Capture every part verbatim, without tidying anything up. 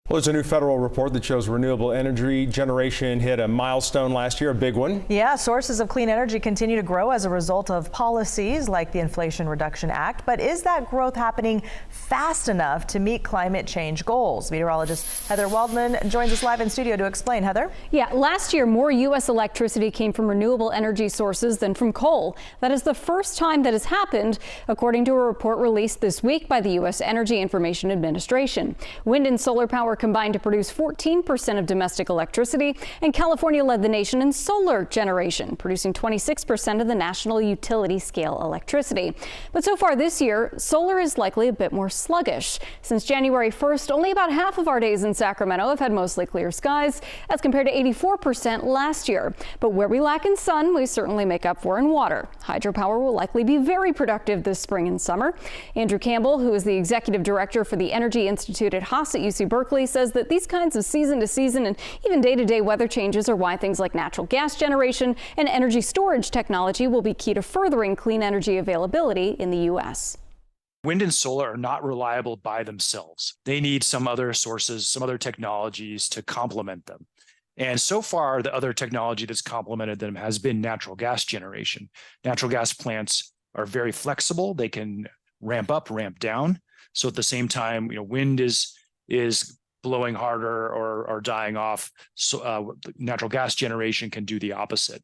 Well, there's a new federal report that shows renewable energy generation hit a milestone last year, a big one. Yeah, sources of clean energy continue to grow as a result of policies like the Inflation Reduction Act. But is that growth happening fast enough to meet climate change goals? Meteorologist Heather Waldman joins us live in studio to explain. Heather? Yeah, last year more U S electricity came from renewable energy sources than from coal. That is the first time that has happened, according to a report released this week by the U S Energy Information Administration. Wind and solar power combined to produce fourteen percent of domestic electricity, and California led the nation in solar generation, producing twenty-six percent of the national utility scale electricity. But so far this year, solar is likely a bit more sluggish. Since January first, only about half of our days in Sacramento have had mostly clear skies, as compared to eighty-four percent last year. But where we lack in sun, we certainly make up for in water. Hydropower will likely be very productive this spring and summer. Andrew Campbell, who is the executive director for the Energy Institute at Haas at U C Berkeley, says that these kinds of season to season and even day to day weather changes are why things like natural gas generation and energy storage technology will be key to furthering clean energy availability in the U S. Wind and solar are not reliable by themselves. They need some other sources, some other technologies to complement them. And so far, the other technology that's complemented them has been natural gas generation. Natural gas plants are very flexible. They can ramp up, ramp down. So at the same time, you know, wind is is blowing harder or, or dying off. So uh, natural gas generation can do the opposite.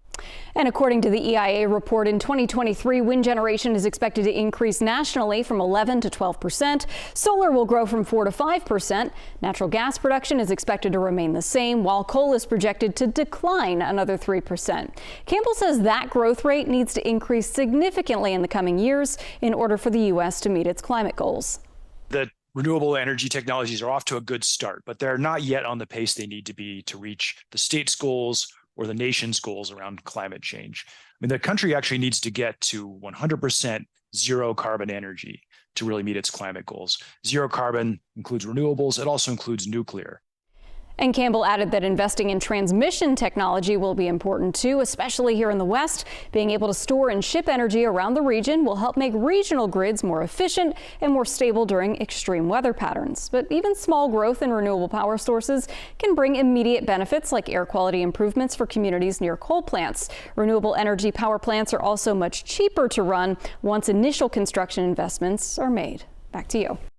And according to the E I A report, in twenty twenty-three, wind generation is expected to increase nationally from eleven to twelve percent. Solar will grow from four to five percent. Natural gas production is expected to remain the same, while coal is projected to decline another three percent. Campbell says that growth rate needs to increase significantly in the coming years in order for the U S to meet its climate goals. The renewable energy technologies are off to a good start, but they're not yet on the pace they need to be to reach the state's goals or the nation's goals around climate change. I mean, the country actually needs to get to one hundred percent zero carbon energy to really meet its climate goals. Zero carbon includes renewables. It also includes nuclear. And Campbell added that investing in transmission technology will be important too, especially here in the West. Being able to store and ship energy around the region will help make regional grids more efficient and more stable during extreme weather patterns. But even small growth in renewable power sources can bring immediate benefits like air quality improvements for communities near coal plants. Renewable energy power plants are also much cheaper to run once initial construction investments are made. Back to you.